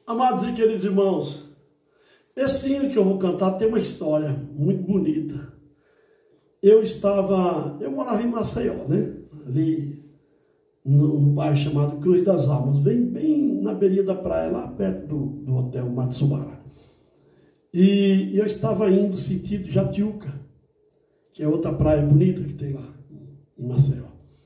Amados e queridos irmãos, esse hino que eu vou cantar tem uma história muito bonita. Eu morava em Maceió, né? Ali num bairro chamado Cruz das Almas, bem na beirinha da praia, lá perto do hotel Matsubara. E eu estava indo sentido Jatiuca, que é outra praia bonita que tem lá em Maceió.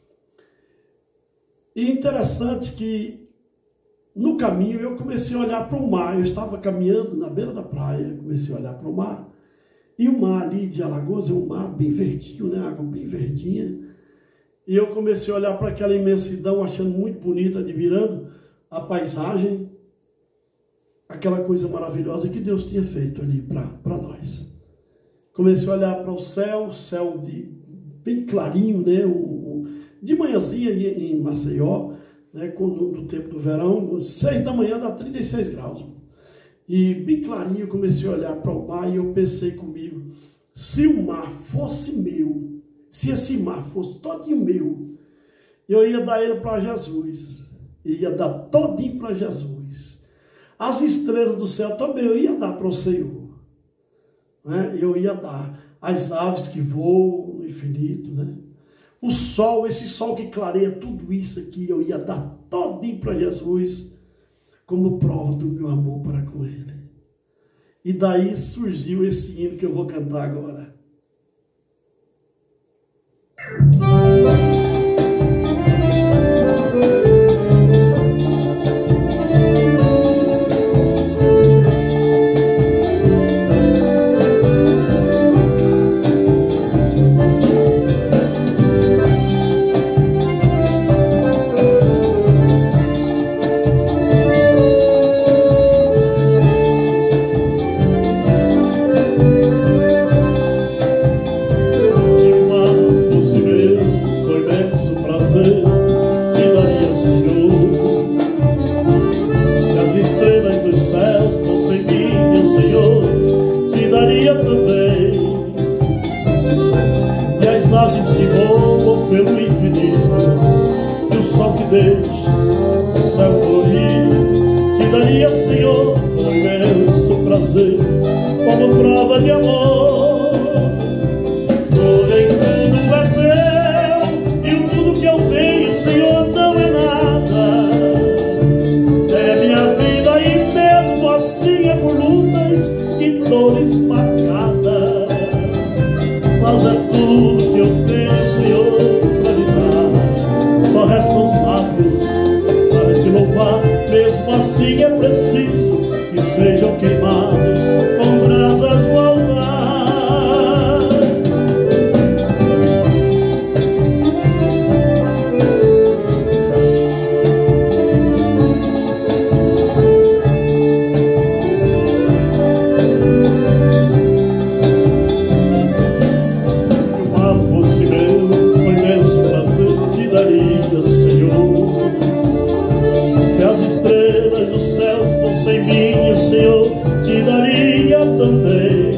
E interessante que no caminho eu comecei a olhar para o mar. Eu estava caminhando na beira da praia, comecei a olhar para o mar. E o mar ali de Alagoas é um mar bem verdinho, né? Água bem verdinha. E eu comecei a olhar para aquela imensidão, achando muito bonita, admirando a paisagem, aquela coisa maravilhosa que Deus tinha feito ali para nós. Comecei a olhar para o céu bem clarinho, né? De manhãzinha ali em Maceió, né? No tempo do verão, 6 da manhã dá 36 graus. E bem clarinho eu comecei a olhar para o mar e eu pensei comigo, se o mar fosse meu, se esse mar fosse todinho meu, eu ia dar ele para Jesus, ia dar todinho para Jesus. As estrelas do céu também eu ia dar para o Senhor, né? Eu ia dar as aves que voam no infinito, né? O sol, esse sol que clareia tudo isso aqui, eu ia dar todinho para Jesus, como prova do meu amor para com Ele. E daí surgiu esse hino que eu vou cantar agora. Como prova de amor, porém tudo é teu, e o tudo que eu tenho, Senhor, não é nada. É minha vida e mesmo assim é por lutas e dores marcadas. Mas é tudo que eu tenho, Senhor, para lhe dar. Só restam os lábios para te louvar, mesmo assim é preciso que sejam queimados com brasas do altar. Se o mar fosse meu, com imenso prazer te daria, Senhor. Se as estrelas dos céus fossem minhas, Senhor, te daria também.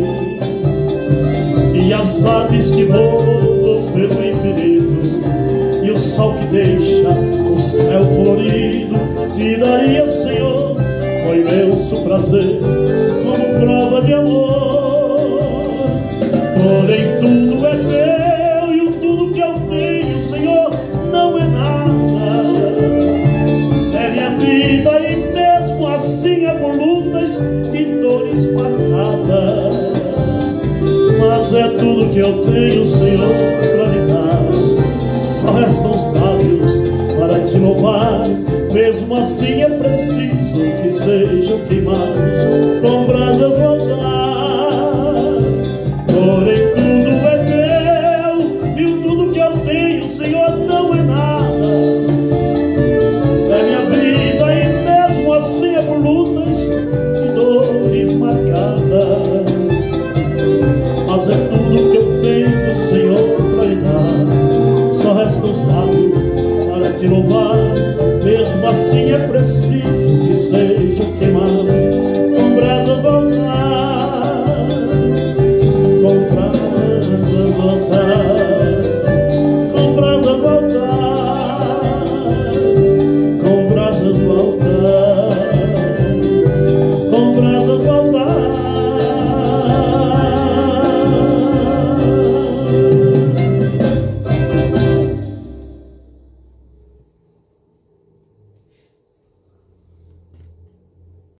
E as aves que voam pelo infinito, e o sol que deixa o céu colorido, te daria, Senhor, com imenso prazer, como prova de amor. Porém tudo é teu, e o tudo que eu tenho, Senhor, não é nada. É minha vida e mesmo assim é por lutas e dores marcadas. Mas é tudo que eu tenho, Senhor, para lhe dar. Só restam os lábios para te louvar, mesmo assim é preciso que sejam queimados com brasas do altar.